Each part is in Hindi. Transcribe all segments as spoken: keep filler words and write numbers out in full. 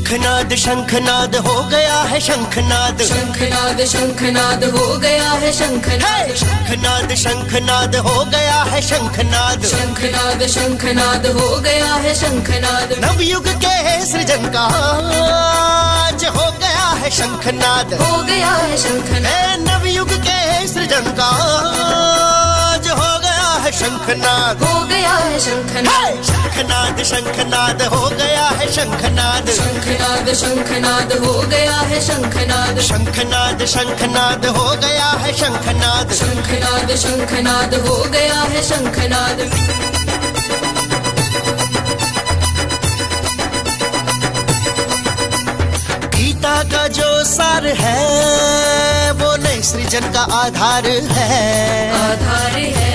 शंखनाद शंखनाद हो गया है शंखनाद, शंखनाद शंखनाद हो गया है शंखनाद, शंखनाद शंखनाद हो गया है शंखनाद, शंखनाद शंखनाद हो गया है शंखनाद। नवयुग के सृजन का आज हो गया है शंखनाद, हो गया है शंखनाद। नवयुग के सृजन का आज हो गया है शंखनाद, हो गया है शंखनाद। शंखनाद शंखनाद हो गया है शंखनाद, शंखनाद शंखनाद हो गया है शंखनाद, शंखनाद शंखनाद हो गया है शंखनाद, शंखनाद शंखनाद हो गया है शंखनाद। गीता का जो सार है वो नए सृजन का आधार है, आधार है।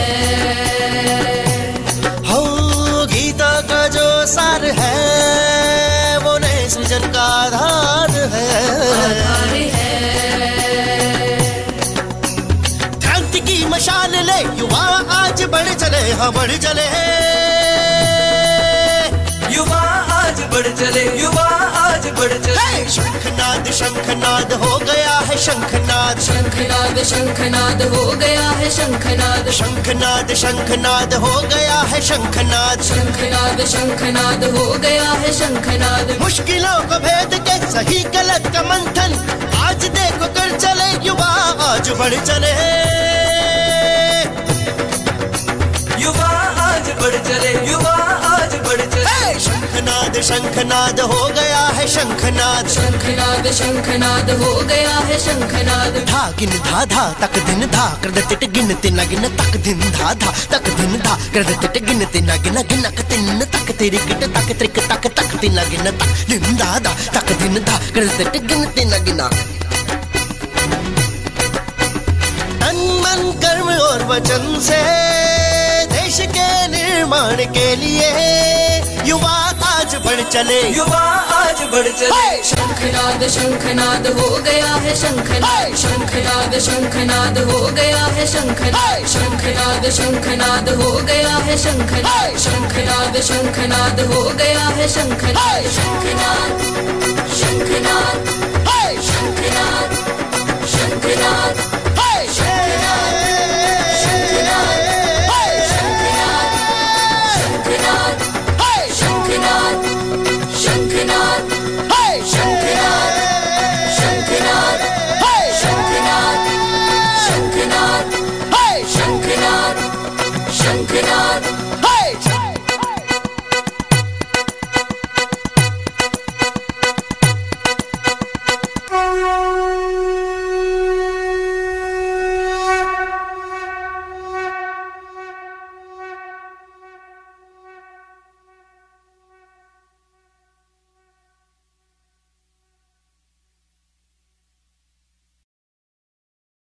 हो गीता का जो सार है वो नए सृजन का आधार है, आधार है। क्रांति की मशाल ले युवा आज बढ़ चले, हाँ बढ़ चले, युवा आज बढ़ चले, युवा आज बढ़ चले। शंखनाद शंखनाद हो गया है शंखनाद, शंखनाद शंखनाद हो गया है शंखनाद, शंखनाद शंखनाद हो गया है शंखनाद, शंखनाद शंखनाद हो गया है शंखनाद। मुश्किलों को भेद के सही गलत का मंथन आज देखो कर चले, युवा आज बढ़ चले, युवा आज बढ़ चले, युवा आज बढ़ चले। शंखनाद शंखनाद हो गया है शंखनाद, शंखनाद शंखनाद हो गया है शंखनाद। धा गिन धा धा तक दिन धा कृद तिट गिन तिन गिन तक दिन धा धा तक दिन धा कृद तिट गिन तिन गिन गिन क तिन तक तेरी गिट तक त्रिक तक तक तिन गिन तक दिन धा धा तक दिन धा कृद तिट गिन तिन गिना। तन मन कर्म और वचन से देश के निर्माण के लिए युवा आज बढ़ चले, युवा आज बढ़ चले। शंखनाद शंखनाद हो गया है शंखनाद, शंखनाद शंखनाद हो गया है शंखनाद, शंखनाद शंखनाद हो गया है शंखनाद, शंखनाद शंखनाद हो गया है शंखनाद। शंखनाद शंखनाद शंखनाद शंखनाद शंखनाद